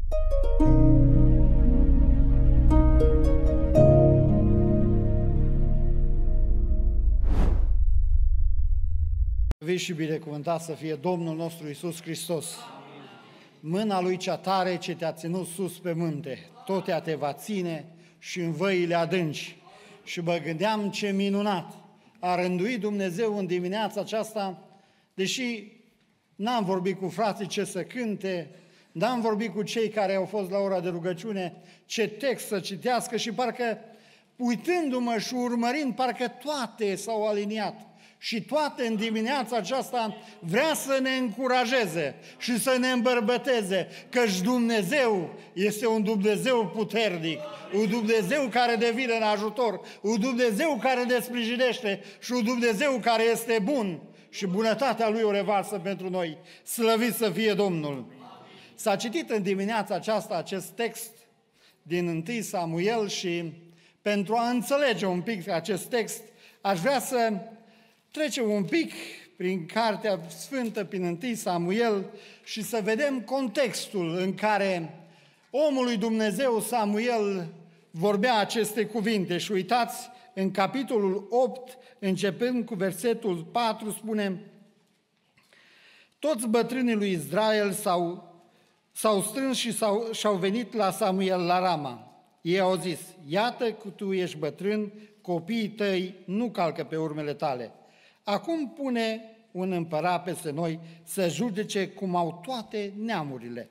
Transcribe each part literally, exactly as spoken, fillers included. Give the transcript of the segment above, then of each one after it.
Vii și binecuvântat să fie Domnul nostru Iisus Hristos. Mâna Lui cea tare ce te-a ținut sus pe munte, tot ea te va ține și în văile adânci. Și mă gândeam ce minunat a rânduit Dumnezeu în dimineața aceasta, deși n-am vorbit cu frații ce să cânte, n-am vorbit cu cei care au fost la ora de rugăciune, ce text să citească și parcă, uitându-mă și urmărind, parcă toate s-au aliniat. Și toate în dimineața aceasta vrea să ne încurajeze și să ne îmbărbăteze, căci Dumnezeu este un Dumnezeu puternic, un Dumnezeu care devine în ajutor, un Dumnezeu care ne sprijinește și un Dumnezeu care este bun și bunătatea Lui o revarsă pentru noi. Slăvit să fie Domnul! S-a citit în dimineața aceasta acest text din întâi Samuel și pentru a înțelege un pic acest text, aș vrea să trecem un pic prin Cartea Sfântă, prin întâi Samuel și să vedem contextul în care omul lui Dumnezeu Samuel vorbea aceste cuvinte. Și uitați, în capitolul opt, începând cu versetul patru, spune: toți bătrânii lui Israel s-au, s-au strâns și s-au, și-au venit la Samuel la Rama. Ei au zis: iată că tu ești bătrân, copiii tăi nu calcă pe urmele tale. Acum pune un împărat peste noi să judece cum au toate neamurile.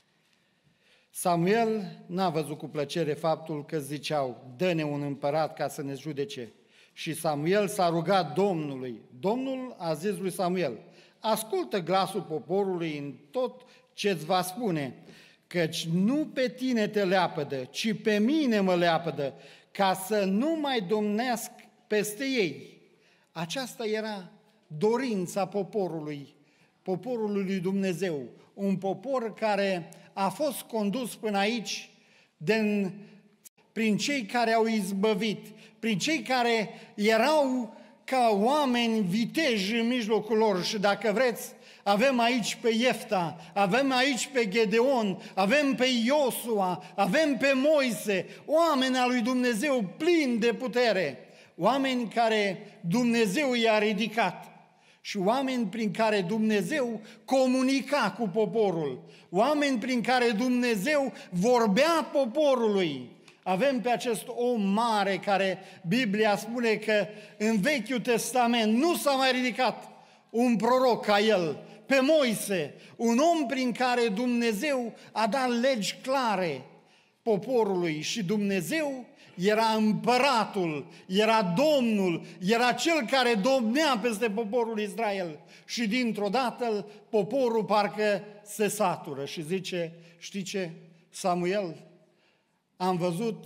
Samuel n-a văzut cu plăcere faptul că ziceau: dă-ne un împărat ca să ne judece. Și Samuel s-a rugat Domnului. Domnul a zis lui Samuel: ascultă glasul poporului în tot ce-ți va spune, căci nu pe tine te leapădă, ci pe mine mă leapădă, ca să nu mai domnesc peste ei. Aceasta era dorința poporului, poporului lui Dumnezeu, un popor care a fost condus până aici din, prin cei care au izbăvit, prin cei care erau ca oameni viteji în mijlocul lor. Și dacă vreți, avem aici pe Iefta, avem aici pe Gedeon, avem pe Iosua, avem pe Moise, oameni al lui Dumnezeu plini de putere, oameni care Dumnezeu i-a ridicat și oameni prin care Dumnezeu comunica cu poporul, oameni prin care Dumnezeu vorbea poporului. Avem pe acest om mare care Biblia spune că în Vechiul Testament nu s-a mai ridicat un proroc ca el, pe Moise, un om prin care Dumnezeu a dat legi clare poporului și Dumnezeu era împăratul, era Domnul, era cel care domnea peste poporul Israel. Și dintr-o dată poporul parcă se satură și zice: știi ce, Samuel, am văzut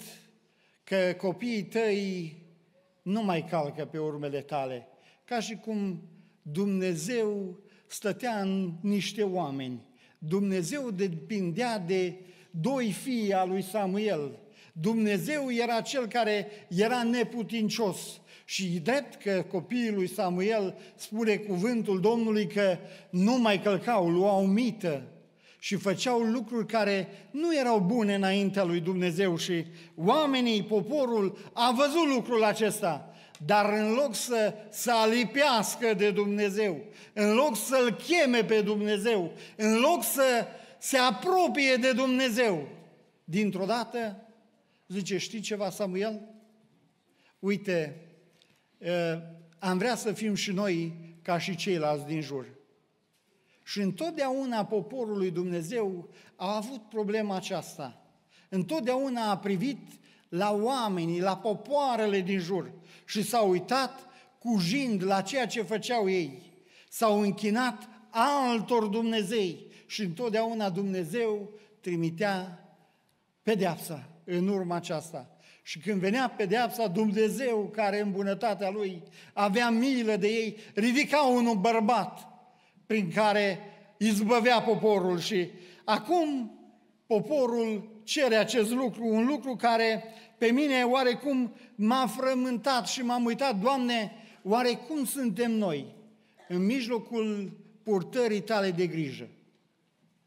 că copiii tăi nu mai calcă pe urmele tale, ca și cum Dumnezeu stătea în niște oameni. Dumnezeu depindea de doi fii al lui Samuel. Dumnezeu era cel care era neputincios și drept că copiii lui Samuel, spune cuvântul Domnului, că nu mai călcau, luau mită și făceau lucruri care nu erau bune înaintea lui Dumnezeu și oamenii, poporul, a văzut lucrul acesta. Dar în loc să se alipească de Dumnezeu, în loc să-L cheme pe Dumnezeu, în loc să se apropie de Dumnezeu, dintr-o dată zice: știi ceva, Samuel? Uite, am vrea să fim și noi ca și ceilalți din jur. Și întotdeauna poporul lui Dumnezeu a avut problema aceasta. Întotdeauna a privit la oamenii, la popoarele din jur și s-a uitat cu jind la ceea ce făceau ei. S-au închinat altor Dumnezei și întotdeauna Dumnezeu trimitea pedeapsa în urma aceasta. Și când venea pedeapsa, Dumnezeu, care în bunătatea Lui avea milă de ei, ridica un bărbat prin care izbăvea poporul. Și acum poporul cere acest lucru, un lucru care pe mine oarecum m-a frământat și m-am uitat: Doamne, oare cum suntem noi în mijlocul purtării Tale de grijă?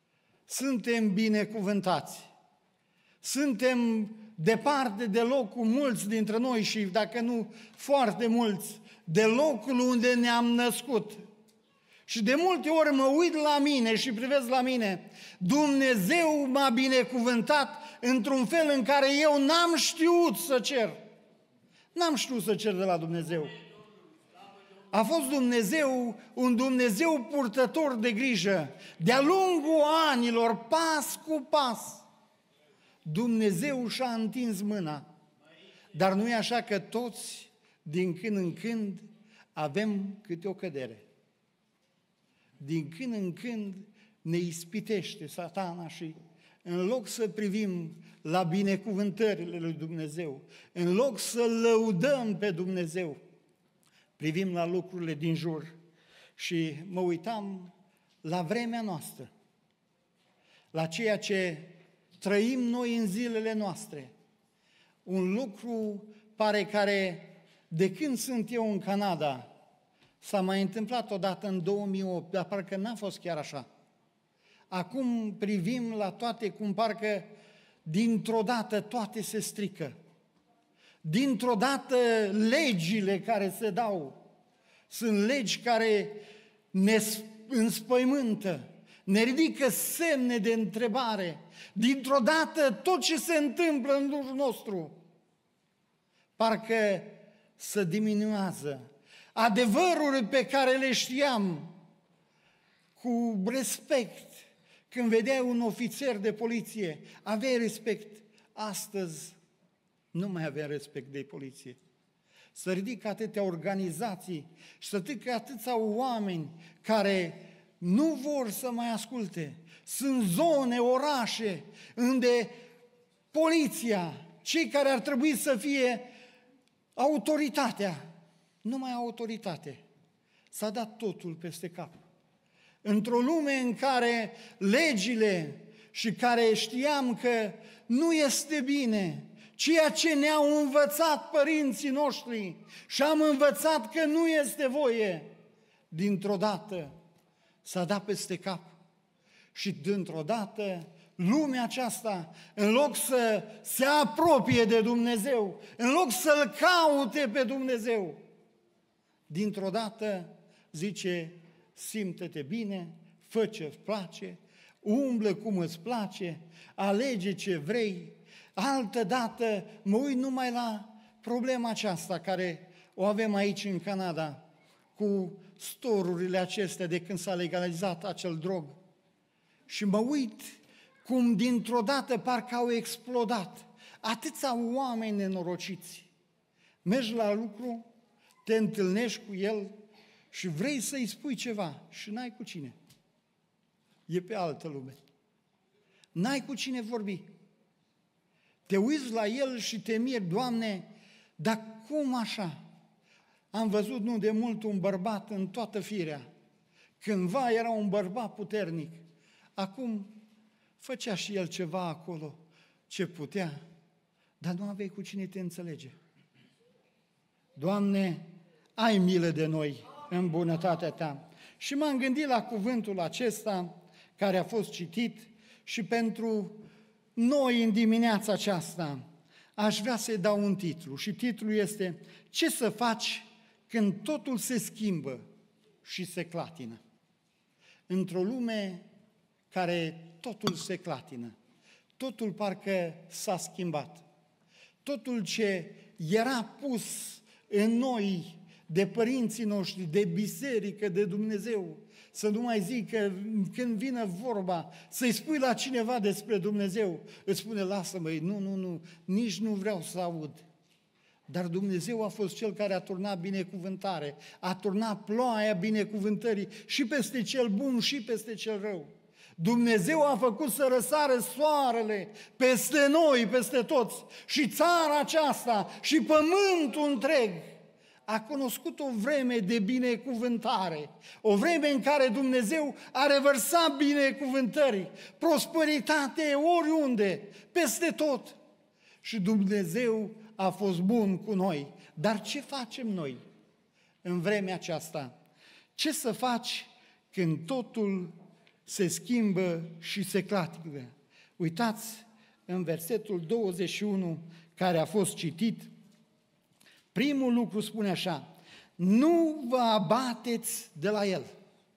suntem binecuvântați. Suntem departe de locul mulți dintre noi și, dacă nu foarte mulți, de locul unde ne-am născut. Și de multe ori mă uit la mine și privesc la mine. Dumnezeu m-a binecuvântat într-un fel în care eu n-am știut să cer. N-am știut să cer de la Dumnezeu. A fost Dumnezeu un Dumnezeu purtător de grijă. De-a lungul anilor, pas cu pas, Dumnezeu și-a întins mâna. Dar nu e așa că toți, din când în când, avem câte o cădere. Din când în când ne ispitește Satana și în loc să privim la binecuvântările lui Dumnezeu, în loc să lăudăm pe Dumnezeu, privim la lucrurile din jur. Și mă uitam la vremea noastră, la ceea ce trăim noi în zilele noastre. Un lucru pare care, de când sunt eu în Canada, s-a mai întâmplat odată în două mii opt, dar parcă n-a fost chiar așa. Acum privim la toate cum parcă dintr-o dată toate se strică. Dintr-o dată legile care se dau sunt legi care ne înspăimântă, ne ridică semne de întrebare. Dintr-o dată tot ce se întâmplă în jurul nostru parcă se diminuează. Adevăruri pe care le știam cu respect, când vedeai un ofițer de poliție, aveai respect. Astăzi nu mai avem respect de poliție. Să ridică atâtea organizații și să ridică atâția oameni care nu vor să mai asculte. Sunt zone, orașe, unde poliția, cei care ar trebui să fie autoritatea, nu mai au autoritate. S-a dat totul peste cap. Într-o lume în care legile și care știam că nu este bine, ceea ce ne-au învățat părinții noștri și am învățat că nu este voie, dintr-o dată s-a dat peste cap. Și dintr-o dată lumea aceasta, în loc să se apropie de Dumnezeu, în loc să-L caute pe Dumnezeu, dintr-o dată zice: simte-te bine, fă ce-ți place, umblă cum îți place, alege ce vrei. Altă dată mă uit numai la problema aceasta care o avem aici în Canada, cu storurile acestea de când s-a legalizat acel drog. Și mă uit cum dintr-o dată parcă au explodat atâția oameni nenorociți. Mergi la lucru, te întâlnești cu el și vrei să-i spui ceva și n-ai cu cine. E pe altă lume. N-ai cu cine vorbi. Te uiți la el și te miri: Doamne, dar cum așa? Am văzut nu de mult un bărbat în toată firea. Cândva era un bărbat puternic. Acum făcea și el ceva acolo ce putea, dar nu aveai cu cine te înțelege. Doamne, ai milă de noi în bunătatea Ta. Și m-am gândit la cuvântul acesta care a fost citit și pentru noi în dimineața aceasta aș vrea să-i dau un titlu și titlul este: ce să faci când totul se schimbă și se clatină? Într-o lume care totul se clatină, totul parcă s-a schimbat, totul ce era pus în noi de părinții noștri, de biserică, de Dumnezeu, să nu mai zic că când vine vorba să-i spui la cineva despre Dumnezeu, îți spune: lasă-mă, nu, nu, nu, nici nu vreau să aud. Dar Dumnezeu a fost Cel care a turnat binecuvântare, a turnat ploaia binecuvântării și peste cel bun și peste cel rău. Dumnezeu a făcut să răsară soarele peste noi, peste toți, și țara aceasta și pământul întreg a cunoscut o vreme de binecuvântare, o vreme în care Dumnezeu a revărsat binecuvântări, prosperitate oriunde, peste tot. Și Dumnezeu a fost bun cu noi. Dar ce facem noi în vremea aceasta? Ce să faci când totul se schimbă și se clatică. Uitați în versetul douăzeci și unu care a fost citit, primul lucru spune așa: nu vă abateți de la el.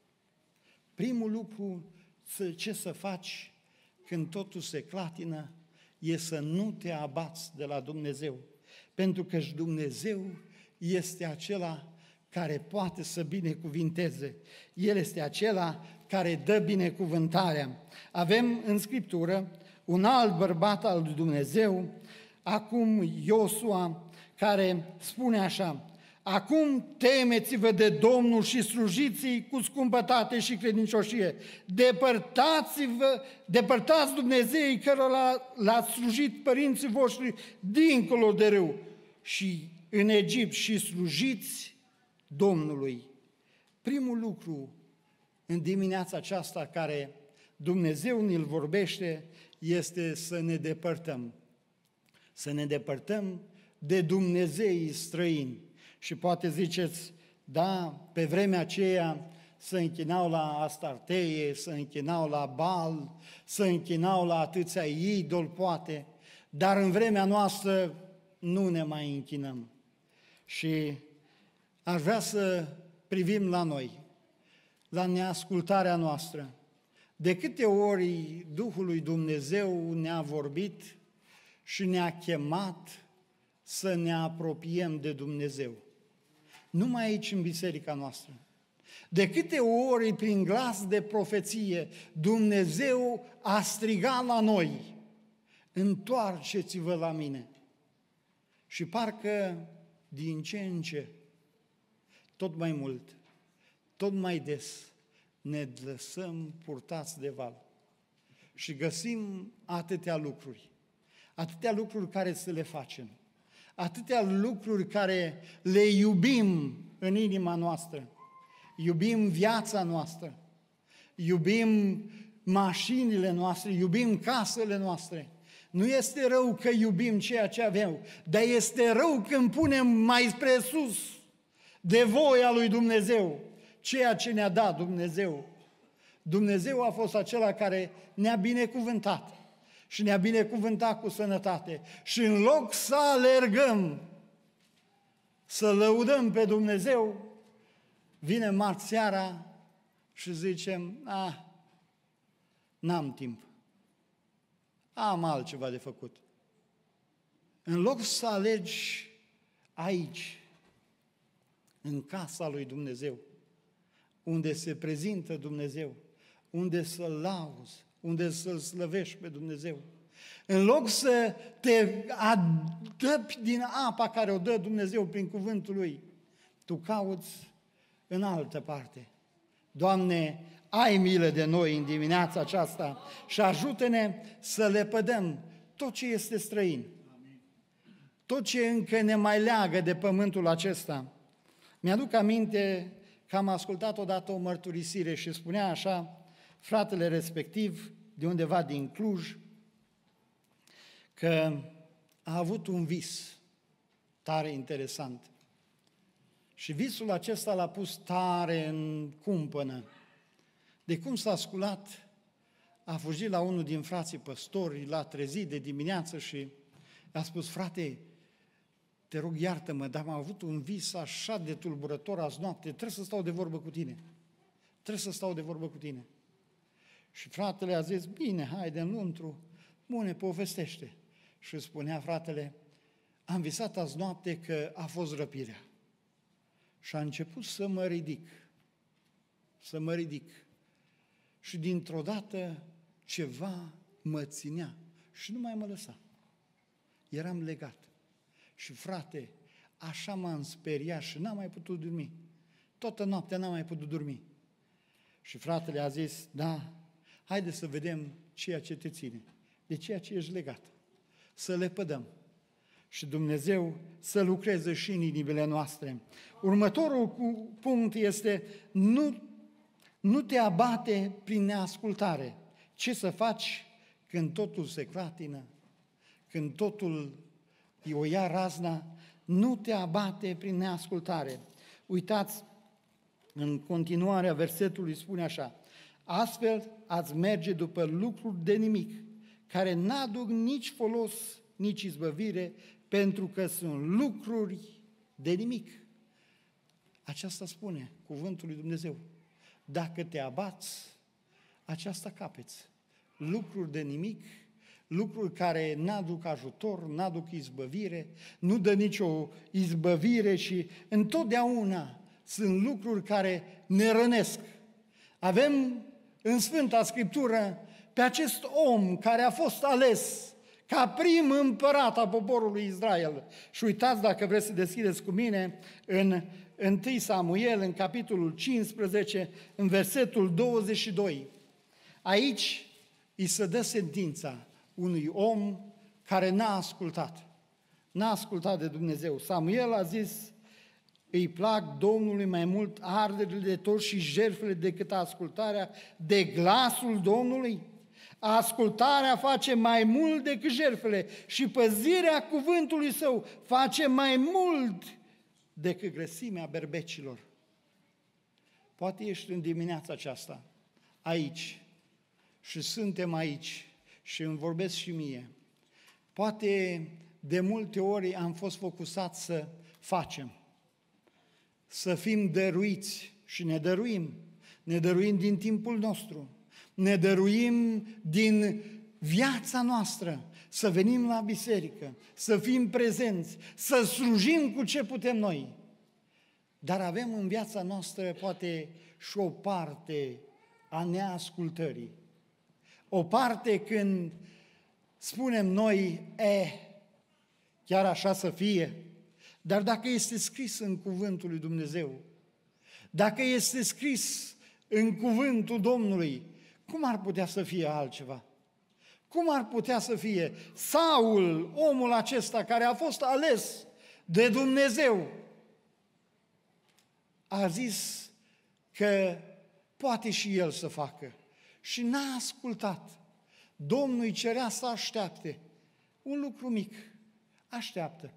Primul lucru ce să faci când totul se clatină e să nu te abați de la Dumnezeu, pentru că și Dumnezeu este acela care poate să binecuvinteze. El este acela care dă binecuvântarea. Avem în Scriptură un alt bărbat al lui Dumnezeu, acum Iosua, care spune așa: acum temeți-vă de Domnul și slujiți-i cu scumpătate și credincioșie. Depărtați-vă, depărtați Dumnezeii cărora l-ați slujit părinții voștri dincolo de râu și în Egipt și slujiți Domnului. Primul lucru în dimineața aceasta care Dumnezeu ne-l vorbește este să ne depărtăm. Să ne depărtăm de Dumnezeii străini. Și poate ziceți, da, pe vremea aceea se închinau la Astarteie, se închinau la Baal, se închinau la atâția idoli, poate, dar în vremea noastră nu ne mai închinăm. Și aș vrea să privim la noi, la neascultarea noastră. De câte ori Duhul lui Dumnezeu ne-a vorbit și ne-a chemat să ne apropiem de Dumnezeu. Numai aici în biserica noastră. De câte ori prin glas de profeție Dumnezeu a strigat la noi: întoarceți-vă la mine. Și parcă din ce în ce, tot mai mult, tot mai des, ne lăsăm purtați de val. Și găsim atâtea lucruri, atâtea lucruri care să le facem, atâtea lucruri care le iubim în inima noastră. Iubim viața noastră, iubim mașinile noastre, iubim casele noastre. Nu este rău că iubim ceea ce avem, dar este rău când punem mai spre sus de voia lui Dumnezeu ceea ce ne-a dat Dumnezeu. Dumnezeu a fost acela care ne-a binecuvântat și ne-a binecuvântat cu sănătate. Și în loc să alergăm, să lăudăm pe Dumnezeu, vine marți seara și zicem: ah, n-am timp, am altceva de făcut. În loc să alegi aici, în casa lui Dumnezeu, unde se prezintă Dumnezeu, unde să-L lauzi, unde să-L slăvești pe Dumnezeu, în loc să te adăpi din apa care o dă Dumnezeu prin cuvântul Lui, tu cauți în altă parte. Doamne, ai milă de noi în dimineața aceasta și ajută-ne să lepădăm tot ce este străin, tot ce încă ne mai leagă de pământul acesta. Mi-aduc aminte că am ascultat odată o mărturisire și spunea așa fratele respectiv, de undeva din Cluj, că a avut un vis tare interesant. Și visul acesta l-a pus tare în cumpănă. De cum s-a sculat, a fugit la unul din frații păstori, l-a trezit de dimineață și a spus: frate, te rog, iartă-mă, dar am avut un vis așa de tulburător azi noapte, trebuie să stau de vorbă cu tine. Trebuie să stau de vorbă cu tine. Și fratele a zis: bine, haide în luntru, bune, povestește. Și spunea fratele: am visat azi noapte că a fost răpirea. Și a început să mă ridic, să mă ridic. Și dintr-o dată ceva mă ținea și nu mai mă lăsa. Eram legat. Și frate, așa m-am speriat și n-am mai putut dormi. Toată noaptea n-am mai putut dormi. Și fratele a zis: da, haide să vedem ceea ce te ține, de ceea ce ești legat. Să le pădăm. Și Dumnezeu să lucreze și în inimile noastre. Următorul punct este: nu, nu te abate prin neascultare. Ce să faci când totul se clatină, când totul o ia razna? Nu te abate prin neascultare. Uitați, în continuarea versetului spune așa: Astfel ați merge după lucruri de nimic, care n-aduc nici folos, nici izbăvire, pentru că sunt lucruri de nimic. Aceasta spune cuvântul lui Dumnezeu. Dacă te abați, aceasta capeți. Lucruri de nimic, lucruri care n-aduc ajutor, n-aduc izbăvire, nu dă nicio izbăvire și întotdeauna sunt lucruri care ne rănesc. Avem în Sfânta Scriptură pe acest om care a fost ales ca prim împărat a poporului Israel. Și uitați, dacă vreți să deschideți cu mine, în întâi Samuel, în capitolul cincisprezece, în versetul douăzeci și doi. Aici îi se dă sentința unui om care n-a ascultat. N-a ascultat de Dumnezeu. Samuel a zis: îi plac Domnului mai mult arderile de tot și jertfele decât ascultarea de glasul Domnului. Ascultarea face mai mult decât jertfele și păzirea cuvântului său face mai mult decât grăsimea berbecilor. Poate ești în dimineața aceasta aici și suntem aici și îmi vorbesc și mie. Poate de multe ori am fost focusați să facem, să fim dăruiți și ne dăruim. Ne dăruim din timpul nostru, ne dăruim din viața noastră, să venim la biserică, să fim prezenți, să slujim cu ce putem noi. Dar avem în viața noastră poate și o parte a neascultării. O parte când spunem noi, e, chiar așa să fie. Dar dacă este scris în cuvântul lui Dumnezeu, dacă este scris în cuvântul Domnului, cum ar putea să fie altceva? Cum ar putea să fie Saul, omul acesta care a fost ales de Dumnezeu, a zis că poate și el să facă și n-a ascultat. Domnul îi cerea să aștepte un lucru mic, așteaptă.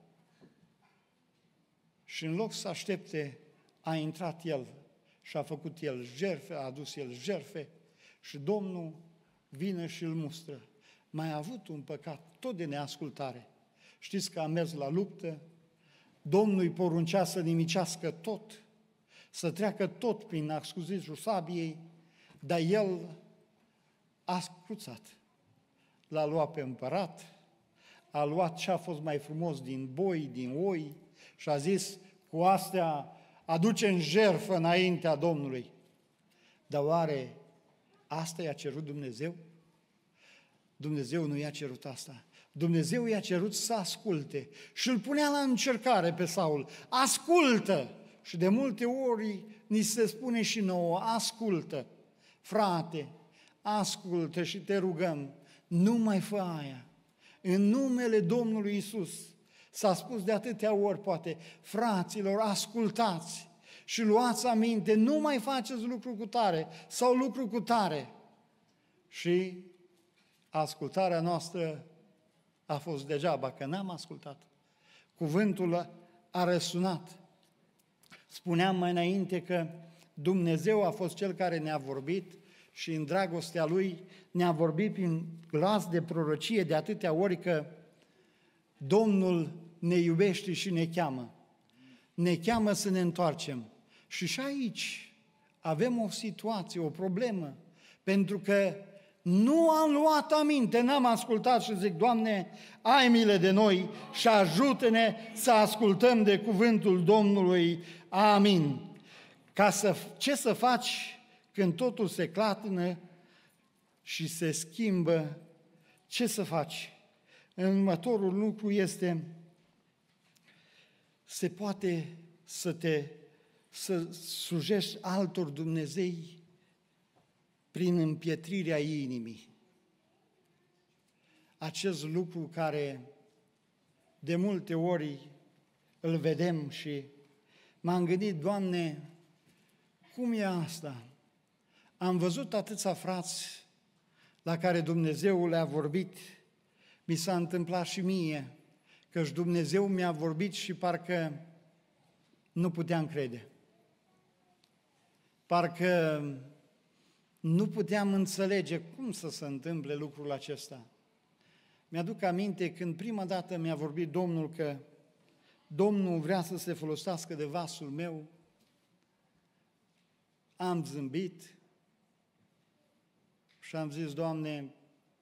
Și în loc să aștepte, a intrat el și a făcut el jertfe, a adus el jertfe și Domnul vine și îl mustră. Mai a avut un păcat tot de neascultare. Știți că a mers la luptă, Domnul îi poruncea să nimicească tot, să treacă tot prin ascuzișul sabiei, dar el a cruțat. L-a luat pe împărat, a luat ce a fost mai frumos din boi, din oi și a zis, cu astea aducem jertfă înaintea Domnului. Dar oare asta i-a cerut Dumnezeu? Dumnezeu nu i-a cerut asta. Dumnezeu i-a cerut să asculte și îl punea la încercare pe Saul. Ascultă! Și de multe ori ni se spune și nouă, ascultă, frate, ascultă și te rugăm, nu mai fă aia. În numele Domnului Iisus s-a spus de atâtea ori, poate, fraților, ascultați și luați aminte, nu mai faceți lucru cu tare sau lucru cu tare. Și ascultarea noastră a fost degeaba, că n-am ascultat. Cuvântul a răsunat. Spuneam mai înainte că Dumnezeu a fost Cel care ne-a vorbit și în dragostea Lui ne-a vorbit prin glas de prorocie de atâtea ori că Domnul ne iubește și ne cheamă. Ne cheamă să ne întoarcem. Și și aici avem o situație, o problemă, pentru că nu am luat aminte, n-am ascultat și zic, Doamne, ai milă de noi și ajută-ne să ascultăm de cuvântul Domnului. Amin. Ca să, ce să faci când totul se clatină și se schimbă? Ce să faci? Următorul lucru este, se poate să te să slujești altor Dumnezei prin împietrirea inimii. Acest lucru care de multe ori îl vedem și m-am gândit, Doamne, cum e asta? Am văzut atâția frați la care Dumnezeu le-a vorbit, mi s-a întâmplat și mie, căci Dumnezeu mi-a vorbit și parcă nu puteam crede. Parcă nu puteam înțelege cum să se întâmple lucrul acesta. Mi-aduc aminte când prima dată mi-a vorbit Domnul că Domnul vrea să se folosească de vasul meu, am zâmbit și am zis, Doamne,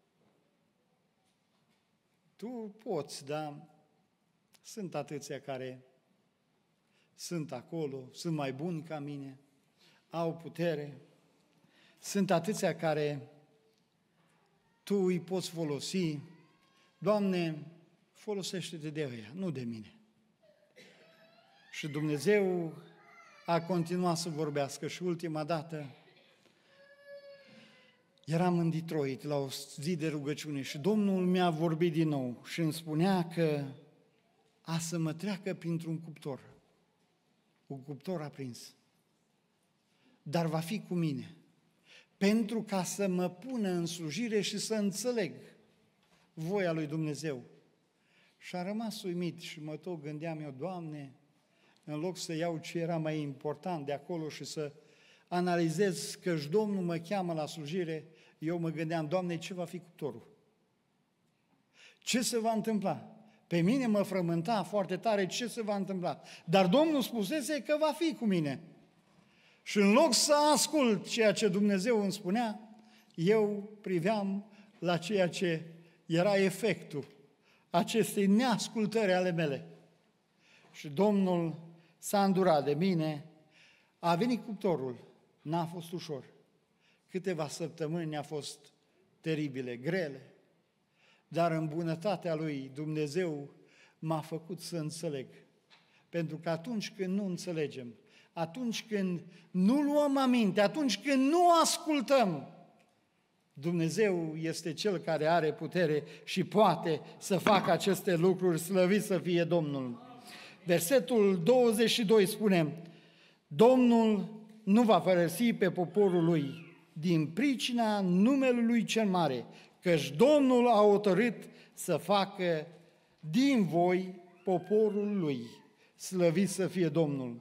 Tu poți, dar sunt atâția care sunt acolo, sunt mai buni ca mine, au putere, sunt atâția care Tu îi poți folosi. Doamne, folosește-te de ăia, nu de mine. Și Dumnezeu a continuat să vorbească și ultima dată eram în Detroit la o zi de rugăciune și Domnul mi-a vorbit din nou și îmi spunea că a să mă treacă printr-un cuptor, un cuptor aprins, dar va fi cu mine, pentru ca să mă pună în slujire și să înțeleg voia lui Dumnezeu. Și a rămas uimit și mă tot gândeam eu, Doamne, în loc să iau ce era mai important de acolo și să analizez că-și Domnul mă cheamă la slujire, eu mă gândeam, Doamne, ce va fi cuptorul? Ce se va întâmpla? Pe mine mă frământa foarte tare ce se va întâmpla. Dar Domnul spusese că va fi cu mine. Și în loc să ascult ceea ce Dumnezeu îmi spunea, eu priveam la ceea ce era efectul acestei neascultări ale mele. Și Domnul s-a îndurat de mine, a venit cuptorul, n-a fost ușor. Câteva săptămâni a fost teribile, grele, dar în bunătatea Lui Dumnezeu m-a făcut să înțeleg. Pentru că atunci când nu înțelegem, atunci când nu luăm aminte, atunci când nu ascultăm, Dumnezeu este Cel care are putere și poate să facă aceste lucruri, slăvit să fie Domnul. Versetul douăzeci și doi spune, Domnul nu va părăsi pe poporul Lui din pricina numelui Lui cel mare, căci Domnul a hotărât să facă din voi poporul Lui. Slăvit să fie Domnul!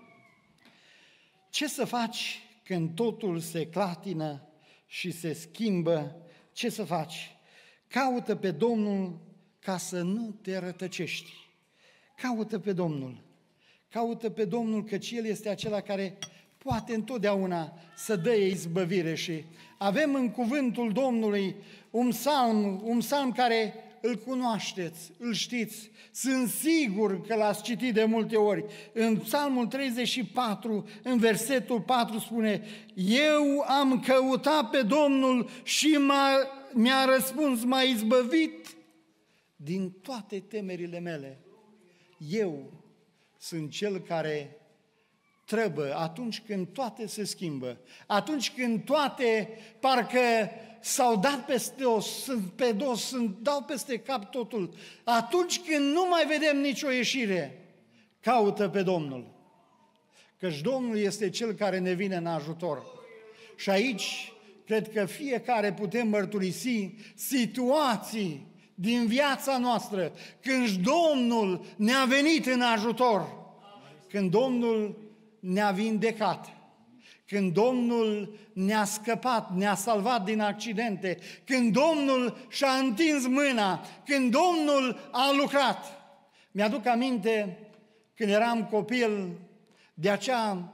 Ce să faci când totul se clatină și se schimbă? Ce să faci? Caută pe Domnul ca să nu te rătăcești. Caută pe Domnul. Caută pe Domnul, căci El este acela care poate întotdeauna să dă izbăvire. Și avem în cuvântul Domnului un psalm, un psalm care îl cunoașteți, îl știți, sunt sigur că l-ați citit de multe ori. În psalmul treizeci și patru, în versetul patru spune, eu am căutat pe Domnul și m-a, mi-a răspuns, m-a izbăvit din toate temerile mele. Eu sunt cel care trebuie atunci când toate se schimbă, atunci când toate parcă s-au dat peste os, sunt pe dos, sunt, dau peste cap totul, atunci când nu mai vedem nicio ieșire, caută pe Domnul. Căci Domnul este Cel care ne vine în ajutor. Și aici, cred că fiecare putem mărturisi situații din viața noastră, când Domnul ne-a venit în ajutor, când Domnul ne-a vindecat, când Domnul ne-a scăpat, ne-a salvat din accidente, când Domnul și-a întins mâna, când Domnul a lucrat. Mi-aduc aminte când eram copil de acea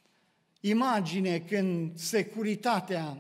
imagine când securitatea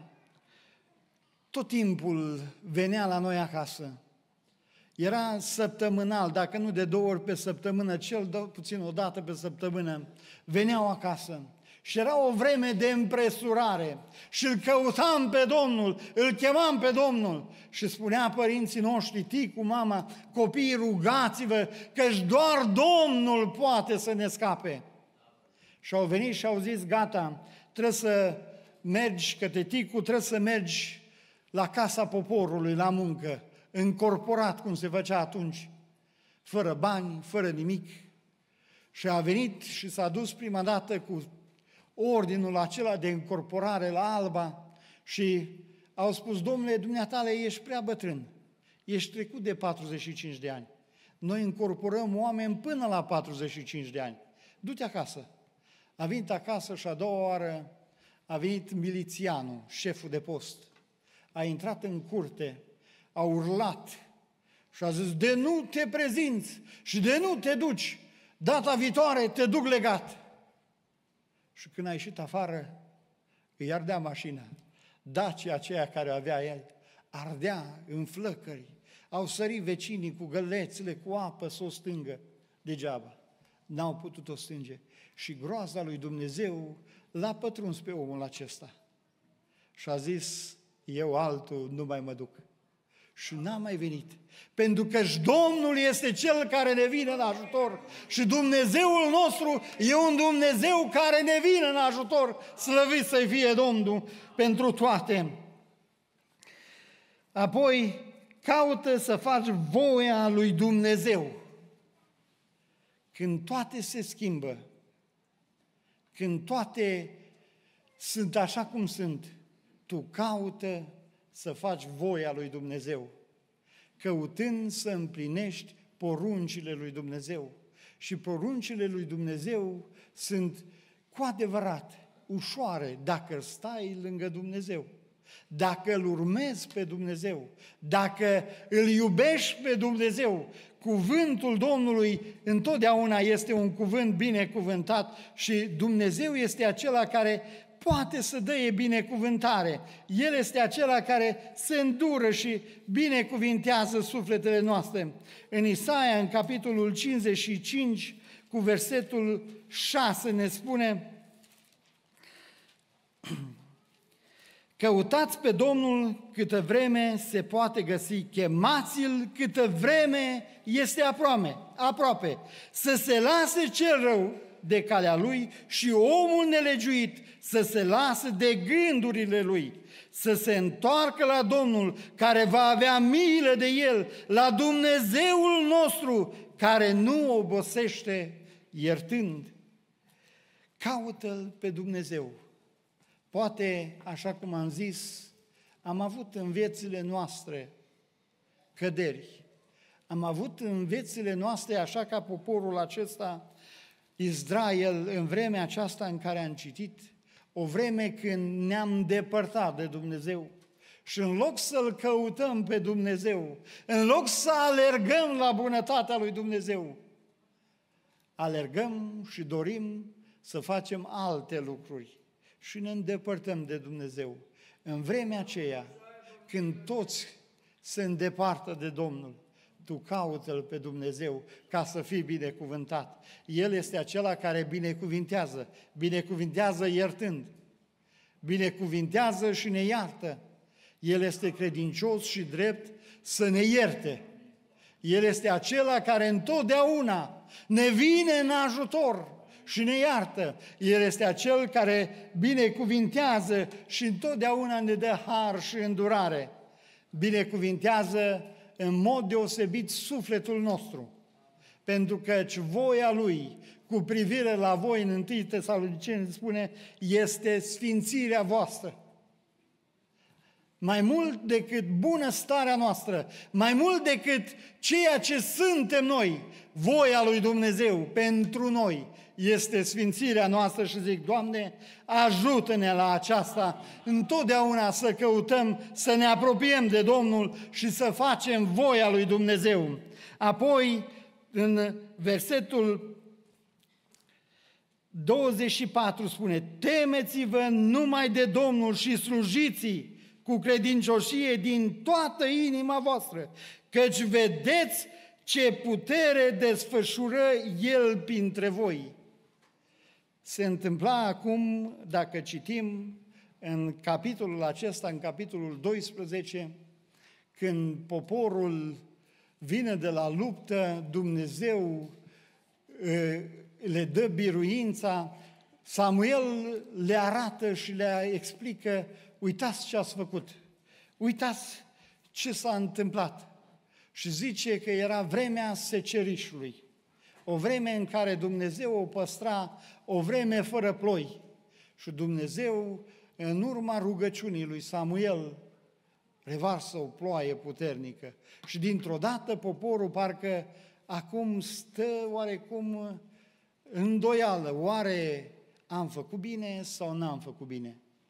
tot timpul venea la noi acasă. Era săptămânal, dacă nu de două ori pe săptămână, cel puțin o dată pe săptămână, veneau acasă. Și era o vreme de împresurare și îl căutam pe Domnul, îl chemam pe Domnul și spunea părinții noștri, ticu, mama, copiii, rugați-vă, căci doar Domnul poate să ne scape. Și au venit și au zis, gata, trebuie să mergi către ticu, trebuie să mergi la casa poporului, la muncă, încorporat, cum se făcea atunci, fără bani, fără nimic. Și a venit și s-a dus prima dată cu ordinul acela de încorporare la Alba și au spus, domnule, dumneatale, ești prea bătrân, ești trecut de patruzeci și cinci de ani. Noi încorporăm oameni până la patruzeci și cinci de ani. Du-te acasă. A venit acasă și a doua oară a venit milițianul, șeful de post, a intrat în curte, a urlat și a zis, de nu te prezinți și de nu te duci, data viitoare te duc legat. Și când a ieșit afară, îi ardea mașina. Dacia aceea care avea el, ardea în flăcări. Au sărit vecinii cu gălețile, cu apă să o stângă. Degeaba. N-au putut o stânge. Și groaza lui Dumnezeu l-a pătruns pe omul acesta. Și a zis, eu altul nu mai mă duc. Și n-a mai venit. Pentru că Domnul este Cel care ne vine în ajutor. Și Dumnezeul nostru e un Dumnezeu care ne vine în ajutor. Slăvit să fie Domnul pentru toate. Apoi, caută să faci voia lui Dumnezeu. Când toate se schimbă, când toate sunt așa cum sunt, tu caută să faci voia lui Dumnezeu, căutând să împlinești poruncile lui Dumnezeu. Și poruncile lui Dumnezeu sunt cu adevărat ușoare dacă stai lângă Dumnezeu, dacă îl urmezi pe Dumnezeu, dacă îl iubești pe Dumnezeu. Cuvântul Domnului întotdeauna este un cuvânt binecuvântat și Dumnezeu este acela care poate să dăie binecuvântare. El este acela care se îndură și binecuvintează sufletele noastre. În Isaia, în capitolul cincizeci și cinci, cu versetul șase, ne spune: căutați pe Domnul câtă vreme se poate găsi, chemați-L câtă vreme este aproape, aproape, să se lase cel rău de calea lui și omul nelegiuit să se lase de gândurile lui, să se întoarcă la Domnul care va avea milă de el, la Dumnezeul nostru care nu obosește iertând. Caută-L pe Dumnezeu. Poate, așa cum am zis, am avut în viețile noastre căderi. Am avut în viețile noastre, așa ca poporul acesta, Israel, în vremea aceasta în care am citit, o vreme când ne-am depărtat de Dumnezeu. Și în loc să-L căutăm pe Dumnezeu, în loc să alergăm la bunătatea lui Dumnezeu, alergăm și dorim să facem alte lucruri și ne îndepărtăm de Dumnezeu. În vremea aceea, când toți se îndepărtă de Domnul, tu caută-L pe Dumnezeu ca să fii binecuvântat. El este acela care binecuvintează, binecuvintează iertând, binecuvintează și ne iartă. El este credincios și drept să ne ierte. El este acela care întotdeauna ne vine în ajutor și ne iartă. El este acel care binecuvintează și întotdeauna ne dă har și îndurare. Binecuvintează în mod deosebit sufletul nostru, pentru că voia Lui cu privire la voi în întâi Tesaloniceni spune, este sfințirea voastră. Mai mult decât bunăstarea noastră, mai mult decât ceea ce suntem noi, voia lui Dumnezeu pentru noi este sfințirea noastră și zic, Doamne, ajută-ne la aceasta, întotdeauna să căutăm, să ne apropiem de Domnul și să facem voia lui Dumnezeu. Apoi, în versetul douăzeci și patru spune, temeți-vă numai de Domnul și slujiți cu credincioșie din toată inima voastră, căci vedeți ce putere desfășură El printre voi. Se întâmpla acum, dacă citim în capitolul acesta, în capitolul doisprezece, când poporul vine de la luptă, Dumnezeu le dă biruința, Samuel le arată și le explică, uitați ce ați făcut, uitați ce s-a întâmplat. Și zice că era vremea secerișului, o vreme în care Dumnezeu o păstra, o vreme fără ploi. Și Dumnezeu, în urma rugăciunii lui Samuel, revarsă o ploaie puternică. Și dintr-o dată poporul parcă acum stă oarecum îndoială. Oare am făcut bine sau n-am făcut bine?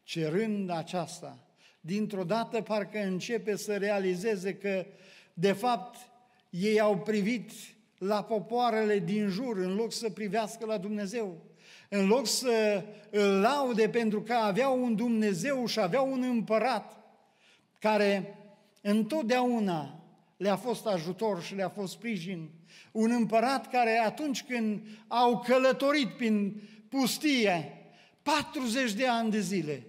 cerând aceasta, dintr-o dată parcă începe să realizeze că, de fapt, ei au privit la popoarele din jur, în loc să privească la Dumnezeu, în loc să îl laude pentru că aveau un Dumnezeu și aveau un împărat care întotdeauna le-a fost ajutor și le-a fost sprijin, un împărat care atunci când au călătorit prin pustie patruzeci de ani de zile,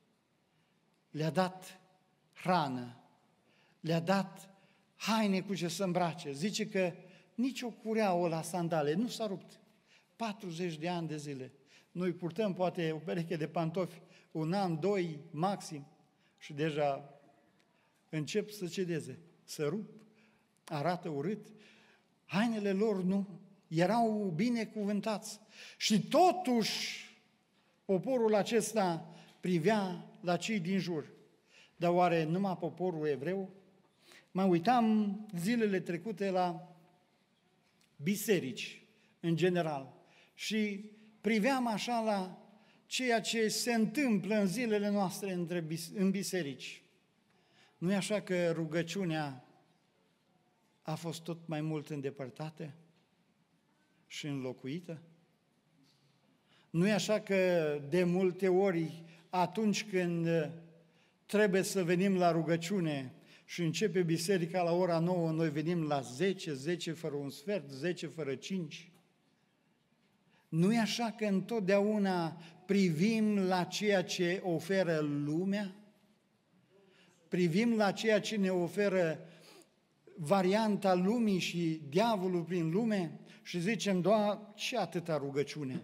le-a dat hrană, le-a dat haine cu ce să îmbrace. Zice că nici o cureaua la sandale nu s-a rupt. patruzeci de ani de zile. Noi purtăm poate o pereche de pantofi un an, doi, maxim și deja încep să cedeze, să rup, arată urât. Hainele lor nu, erau binecuvântați. Și totuși poporul acesta privea la cei din jur. Dar oare numai poporul evreu? Mă uitam zilele trecute la biserici, în general, și priveam așa la ceea ce se întâmplă în zilele noastre între, în biserici. Nu e așa că rugăciunea a fost tot mai mult îndepărtată și înlocuită? Nu e așa că de multe ori, atunci când trebuie să venim la rugăciune și începe biserica la ora nouă, noi venim la zece, zece fără un sfert, zece fără cinci? Nu e așa că întotdeauna privim la ceea ce oferă lumea? Privim la ceea ce ne oferă varianta lumii și diavolul prin lume și zicem, Doamne, ce atâta rugăciune?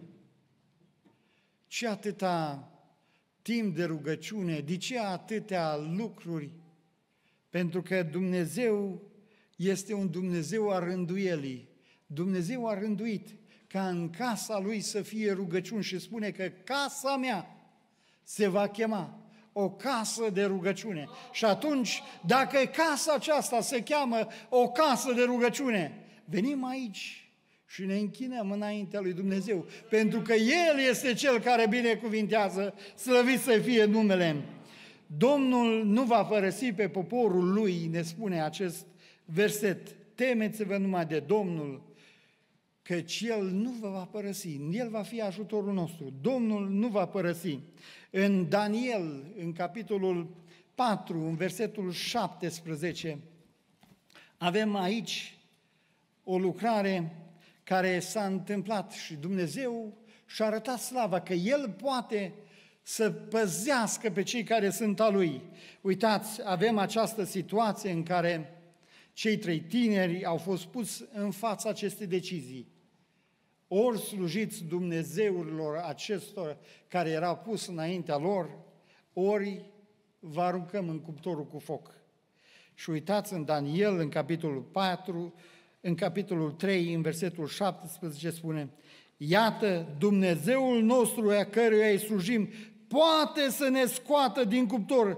Ce atâta timp de rugăciune? De ce atâtea lucruri? Pentru că Dumnezeu este un Dumnezeu a rânduielii. Dumnezeu a rânduit ca în casa Lui să fie rugăciuni și spune că casa mea se va chema o casă de rugăciune. Și atunci, dacă casa aceasta se cheamă o casă de rugăciune, venim aici și ne închinăm înaintea lui Dumnezeu, pentru că El este Cel care binecuvintează, slăvit să fie numele. Domnul nu va părăsi pe poporul Lui, ne spune acest verset, temeți-vă numai de Domnul, căci El nu vă va părăsi, El va fi ajutorul nostru, Domnul nu va părăsi. În Daniel, în capitolul patru, în versetul șaptesprezece, avem aici o lucrare care s-a întâmplat și Dumnezeu și-a arătat slava că El poate să păzească pe cei care sunt a Lui. Uitați, avem această situație în care cei trei tineri au fost pus în fața acestei decizii. Ori slujiți Dumnezeurilor acestor care erau pus înaintea lor, ori vă aruncăm în cuptorul cu foc. Și uitați în Daniel, în capitolul patru, în capitolul trei, în versetul șaptesprezece spune, iată, Dumnezeul nostru a căruia îi slujim, poate să ne scoată din cuptor,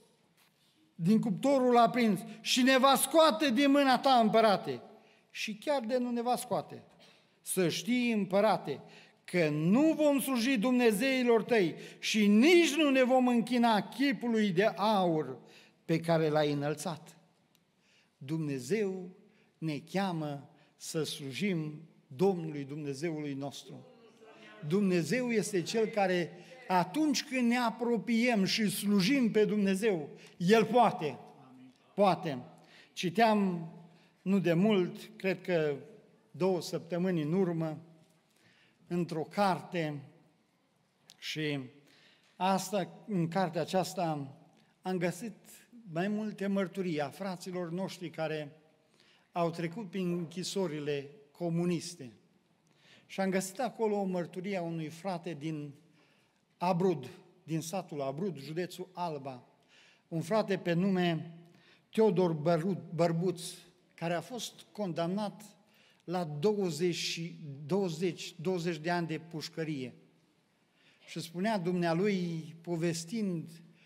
din cuptorul aprins și ne va scoate din mâna ta, împărate. Și chiar de nu ne va scoate. Să știi, împărate, că nu vom sluji Dumnezeilor tăi și nici nu ne vom închina chipului de aur pe care l-ai înălțat. Dumnezeu ne cheamă să slujim Domnului Dumnezeului nostru. Dumnezeu este Cel care atunci când ne apropiem și slujim pe Dumnezeu, El poate, poate. Citeam nu de mult, cred că două săptămâni în urmă, într-o carte și asta, în cartea aceasta am găsit mai multe mărturii a fraților noștri care au trecut prin închisorile comuniste. Și am găsit acolo o mărturie a unui frate din Abrud, din satul Abrud, județul Alba, un frate pe nume Teodor Bărbuț, care a fost condamnat la douăzeci, douăzeci, douăzeci de ani de pușcărie. Și spunea dumnealui, povestind,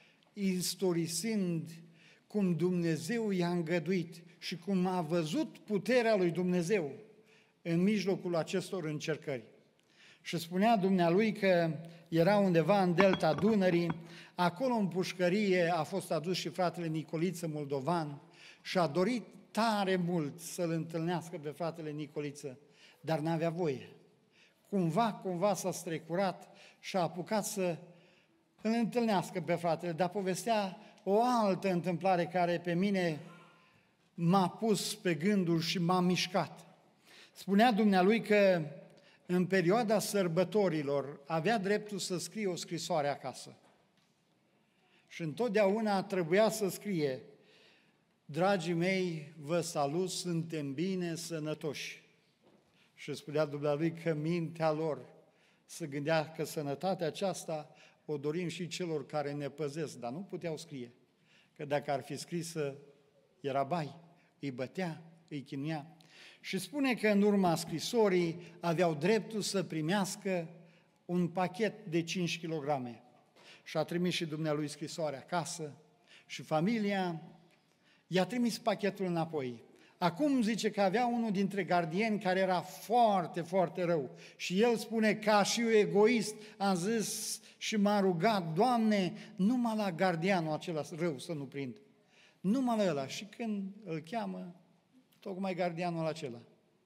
istorisind cum Dumnezeu i-a îngăduit și cum a văzut puterea lui Dumnezeu în mijlocul acestor încercări. Și spunea dumnealui că era undeva în delta Dunării, acolo în pușcărie a fost adus și fratele Nicoliță Moldovan și a dorit tare mult să-l întâlnească pe fratele Nicoliță, dar n-avea voie. Cumva, cumva s-a strecurat și a apucat să îl întâlnească pe fratele, dar povestea o altă întâmplare care pe mine m-a pus pe gânduri și m-a mișcat. Spunea dumnealui că în perioada sărbătorilor avea dreptul să scrie o scrisoare acasă. Și întotdeauna trebuia să scrie: dragii mei, vă salut, suntem bine, sănătoși. Și spunea dumnealui că mintea lor se gândea că sănătatea aceasta o dorim și celor care ne păzesc, dar nu puteau scrie. Că dacă ar fi scrisă, era bai, îi bătea, îi chinuia. Și spune că în urma scrisorii aveau dreptul să primească un pachet de cinci kilograme. Și a trimis și dumnealui scrisoarea acasă și familia i-a trimis pachetul înapoi. Acum zice că avea unul dintre gardieni care era foarte, foarte rău. Și el spune, ca și eu egoist, am zis și m-a rugat: Doamne, numai la gardianul acela rău să nu prind. Numai la ăla. Și când îl cheamă, tocmai gardianul acela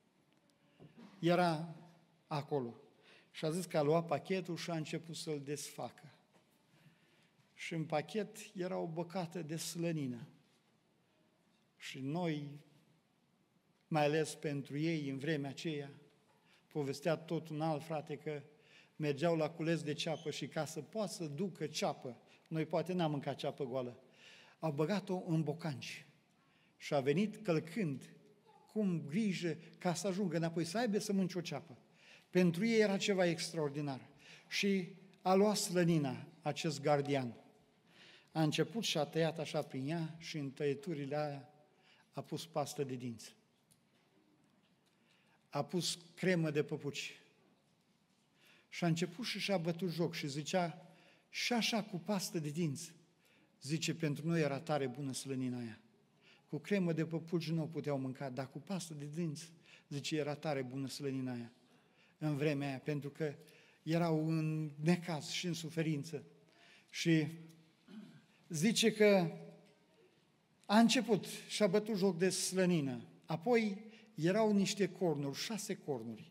era acolo. Și a zis că a luat pachetul și a început să-l desfacă. Și în pachet era o bucată de slănină. Și noi, mai ales pentru ei în vremea aceea, povestea tot un alt frate că mergeau la cules de ceapă și ca să poată să ducă ceapă, noi poate n-am mâncat ceapă goală, au băgat-o în bocanci și a venit călcând, cum grijă ca să ajungă înapoi, să aibă să mânci o ceapă. Pentru ei era ceva extraordinar. Și a luat slănina, acest gardian. A început și a tăiat așa prin ea și în tăieturile aia a pus pastă de dinți. A pus cremă de păpuci. Și a început și și-a bătut joc și zicea, și așa cu pastă de dinți, zice, pentru noi era tare bună slănina aia. Cu cremă de păpuci nu o puteau mânca, dar cu pastă de dinți, zice, era tare bună slănina aia în vremea aia, pentru că erau în necaz și în suferință. Și zice că a început și a bătut joc de slănină. Apoi erau niște cornuri, șase cornuri.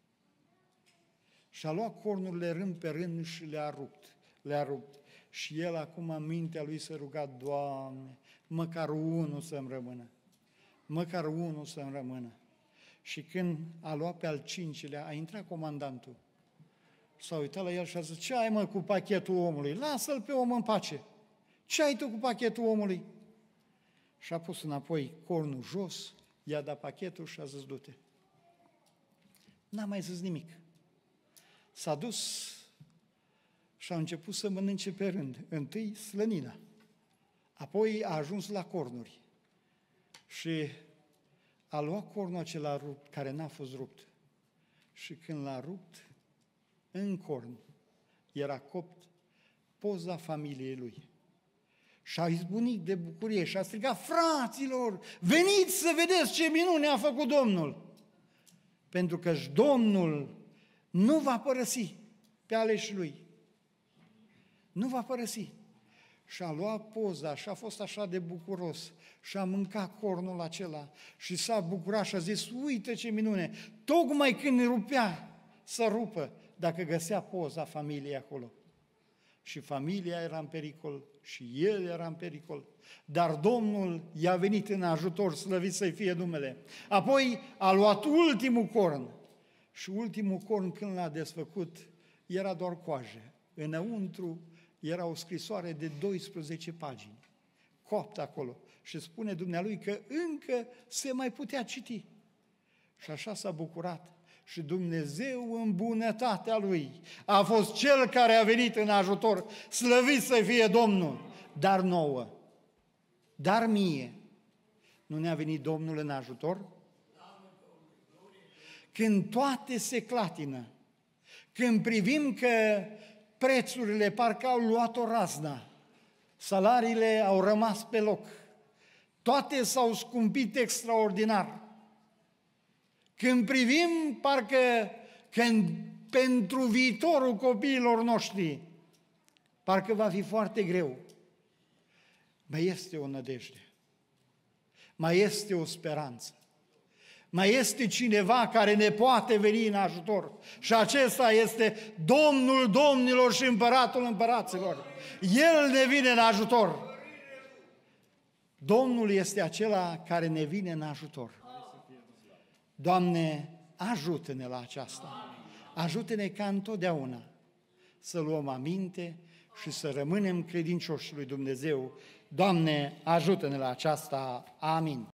Și a luat cornurile rând pe rând și le-a rupt. Le-a rupt. Și el acum în mintea lui s-a rugat, Doamne, măcar unul să-mi rămână. Măcar unul să-mi rămână. Și când a luat pe al cincilea, a intrat comandantul. S-a uitat la el și a zis, ce ai mă cu pachetul omului? Lasă-l pe om în pace. Ce ai tu cu pachetul omului? Și a pus înapoi cornul jos, i-a dat pachetul și a zis, du-te. N-a mai zis nimic. S-a dus și a început să mănânce pe rând. Întâi slănina, apoi a ajuns la cornuri și a luat cornul acela rupt, care n-a fost rupt. Și când l-a rupt, în corn era copt poza familiei lui. Și a izbunit de bucurie și a strigat, fraților, veniți să vedeți ce minune a făcut Domnul! Pentru că Domnul nu va părăsi pe aleșii lui. Nu va părăsi. Și a luat poza și a fost așa de bucuros și a mâncat cornul acela și s-a bucurat și a zis, uite ce minune! Tocmai când rupea să rupă, dacă găsea poza familiei acolo. Și familia era în pericol și el era în pericol, dar Domnul i-a venit în ajutor, slăvit să-i fie numele. Apoi a luat ultimul corn și ultimul corn când l-a desfăcut era doar coajă. Înăuntru era o scrisoare de doisprezece pagini, coaptă acolo și spune dumnealui că încă se mai putea citi. Și așa s-a bucurat. Și Dumnezeu în bunătatea Lui a fost Cel care a venit în ajutor, slăvit să fie Domnul, dar nouă, dar mie. Nu ne-a venit Domnul în ajutor? Când toate se clatină, când privim că prețurile parcă au luat o razna, salariile au rămas pe loc, toate s-au scumpit extraordinar. Când privim, parcă când pentru viitorul copiilor noștri, parcă va fi foarte greu. Mai este o nădejde, mai este o speranță, mai este cineva care ne poate veni în ajutor și acesta este Domnul Domnilor și Împăratul Împăraților. El ne vine în ajutor. Domnul este acela care ne vine în ajutor. Doamne, ajută-ne la aceasta. Ajută-ne ca întotdeauna să luăm aminte și să rămânem credincioși lui Dumnezeu. Doamne, ajută-ne la aceasta. Amin.